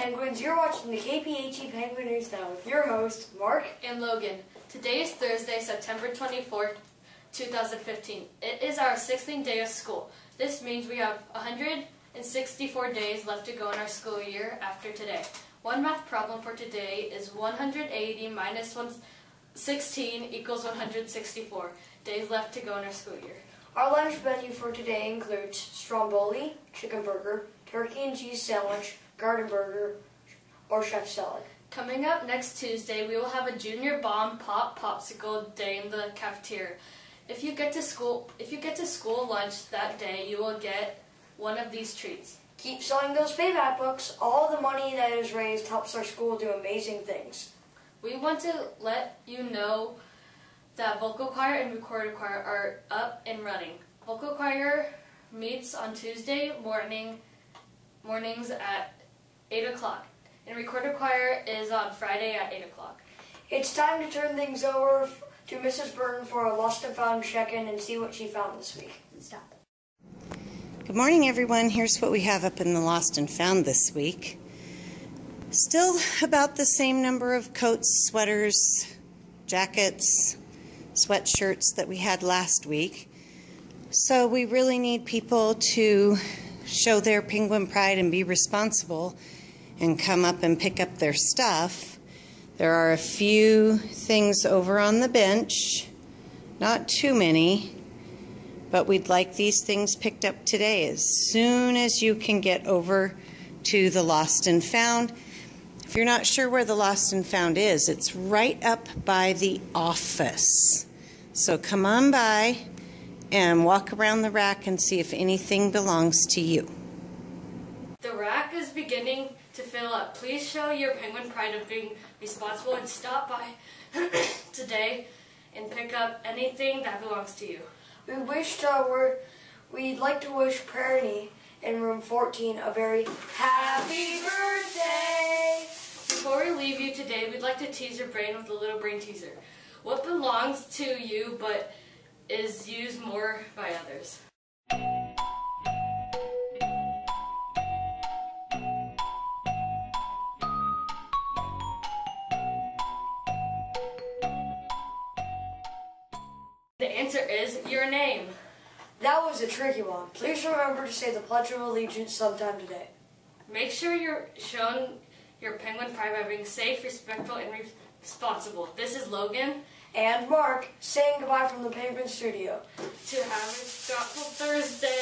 Penguins. You're watching the KPHE Penguin News Now with your host, Mark and Logan. Today is Thursday, September 24th, 2015. It is our 16th day of school. This means we have 164 days left to go in our school year after today. One math problem for today is 180 minus 116 equals 164. Days left to go in our school year. Our lunch menu for today includes stromboli, chicken burger, turkey and cheese sandwich, garden burger, or chef salad. Coming up next Tuesday, we will have a Junior Bomb Pop Popsicle Day in the cafeteria. If you get to school lunch that day, you will get one of these treats. Keep selling those payback books. All the money that is raised helps our school do amazing things. We want to let you know that vocal choir and recorded choir are up and running. Vocal choir meets on Tuesday mornings at 8 o'clock, and recorded choir is on Friday at 8 o'clock. It's time to turn things over to Mrs. Burton for a Lost and Found check-in and see what she found this week. Stop. Good morning, everyone. Here's what we have up in the Lost and Found this week. Still about the same number of coats, sweaters, jackets, sweatshirts that we had last week. So we really need people to show their penguin pride and be responsible and come up and pick up their stuff. There are a few things over on the bench, not too many, but we'd like these things picked up today as soon as you can get over to the Lost and Found. If you're not sure where the Lost and Found is, it's right up by the office. So come on by and walk around the rack and see if anything belongs to you. The rack is beginning to fill up. Please show your penguin pride of being responsible and stop by today and pick up anything that belongs to you. We'd like to wish Prairie in room 14 a very happy birthday. Before we leave you today, we'd like to tease your brain with a little brain teaser. What belongs to you but is used more by others? The answer is your name. That was a tricky one. Please remember to say the Pledge of Allegiance sometime today. Make sure you're showing your penguin pride by being safe, respectful, and responsible. This is Logan and Mark saying goodbye from the Penguin Studio. To have a thoughtful Thursday.